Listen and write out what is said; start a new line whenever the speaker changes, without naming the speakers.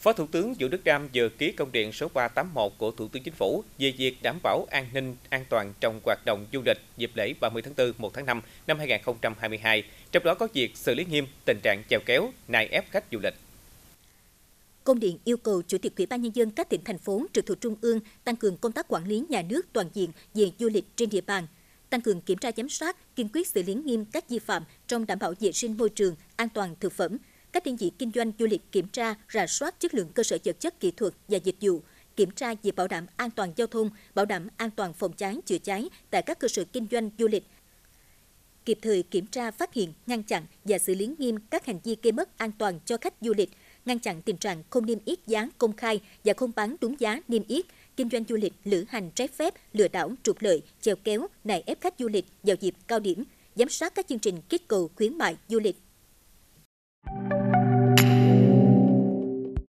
Phó Thủ tướng Vũ Đức Đam vừa ký công điện số 381 của Thủ tướng Chính phủ về việc đảm bảo an ninh, an toàn trong hoạt động du lịch dịp lễ 30 tháng 4, 1 tháng 5 năm 2022, trong đó có việc xử lý nghiêm tình trạng chèo kéo, nài ép khách du lịch.
Công điện yêu cầu Chủ tịch Ủy ban Nhân dân các tỉnh, thành phố trực thuộc Trung ương tăng cường công tác quản lý nhà nước toàn diện về du lịch trên địa bàn, tăng cường kiểm tra giám sát, kiên quyết xử lý nghiêm các vi phạm trong đảm bảo vệ sinh môi trường, an toàn thực phẩm. Các đơn vị kinh doanh du lịch kiểm tra, rà soát chất lượng cơ sở vật chất kỹ thuật và dịch vụ, kiểm tra về bảo đảm an toàn giao thông, bảo đảm an toàn phòng cháy, chữa cháy tại các cơ sở kinh doanh du lịch. Kịp thời kiểm tra, phát hiện, ngăn chặn và xử lý nghiêm các hành vi gây mất an toàn cho khách du lịch, ngăn chặn tình trạng không niêm yết giá công khai và không bán đúng giá niêm yết, kinh doanh du lịch lữ hành trái phép, lừa đảo, trục lợi, chèo kéo, nài ép khách du lịch vào dịp cao điểm, giám sát các chương trình kích cầu khuyến mại du lịch.